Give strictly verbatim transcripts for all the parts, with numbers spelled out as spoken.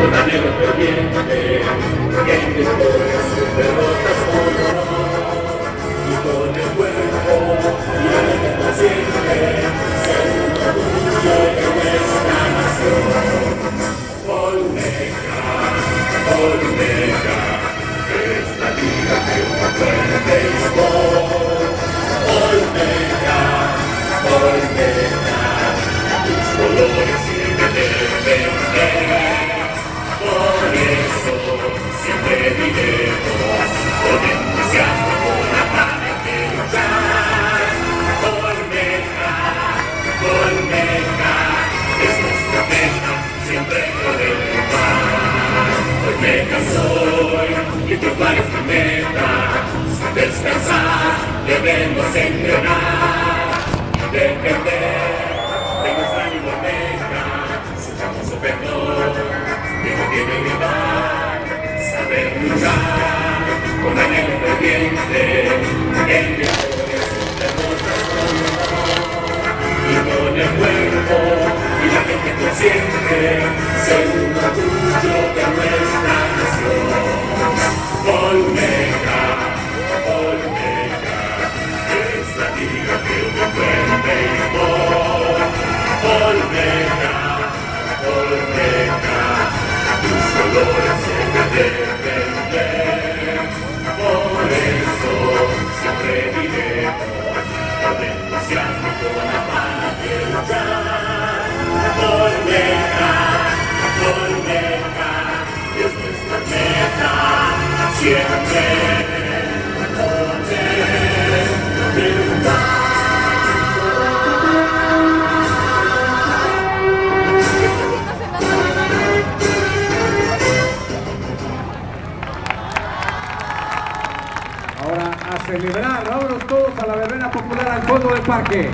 con anhelo ferviente, que después sus derrotas con honor, y con el cuerpo y la mente consciente, ser un orgullo de nuestra nación. Olmeca, Olmeca, es la liga que unió el béisbol. Olmeca, Olmeca, tus colores sirven de defender. Por eso siempre diremos con entusiasmo y con afán de luchar. Olmeca, Olmeca, es nuestra meta, siempre poder triunfar. Olmeca soy y triunfar es mi meta. Sin descansar debemos entrenar. Depender de nuestra ánimo Olmeca, su famoso perdón, que no tiene rival, saber luchar con anhelo ferviente, en victorias sus derrotas con honor, y con el cuerpo y la mente consciente, ser un orgullo de nuestra nación. Olmeca, Olmeca, es la liga que unió el béisbol. Olmeca, Olmeca, tus colores siempre defender. Por eso siempre diremos con entusiasmo y con afán de luchar. Olmeca, Olmeca, es nuestra meta, siempre poder triunfar. A celebrar, vámonos todos a la verbena popular al fondo del parque.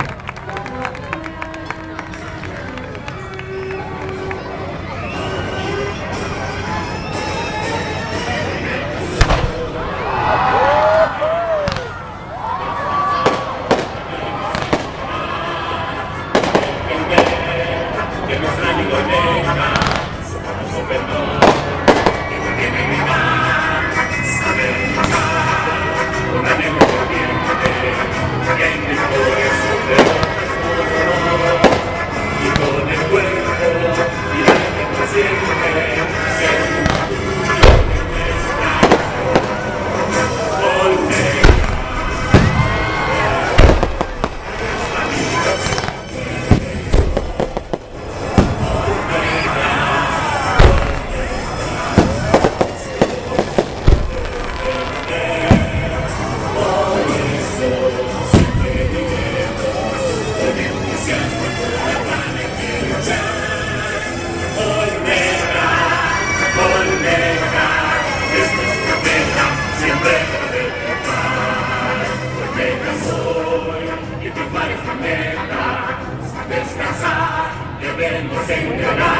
Descansar debemos entrenar.